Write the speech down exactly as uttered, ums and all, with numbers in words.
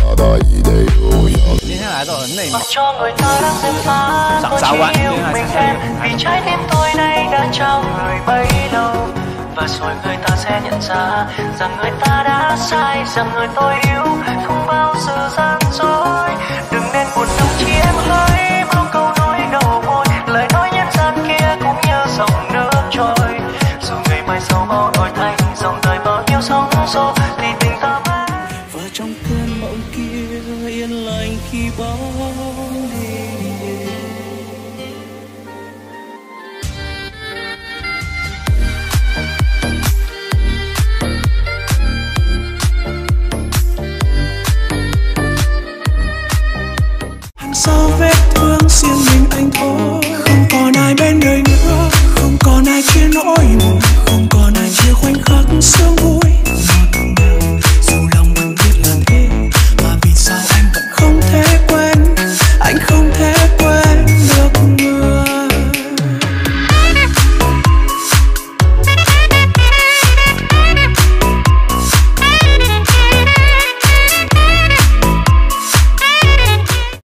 接下来都很内蒙， cho người ta đang dèm pha Sẵn có sáo chỉ quá, yêu nhưng mà mình sẵn em sáo. vì trái tim tôi nay đã trao người bấy lâu, và rồi người ta sẽ nhận ra rằng người ta đã sai, rằng người tôi yêu không bao giờ gian dối. Đừng nên buồn đâu chỉ em hỡi bao câu nói đầu môi, lời nói nhân gian kia cũng như dòng nước trôi. Dù ngày mai sau bao đổi thay, dòng đời bao nhiêu sóng xô thì tình ta mãi. Và trong cơn mộng kia yên lành khi bóng đi. Hàng sau vết thương riêng mình anh thôi.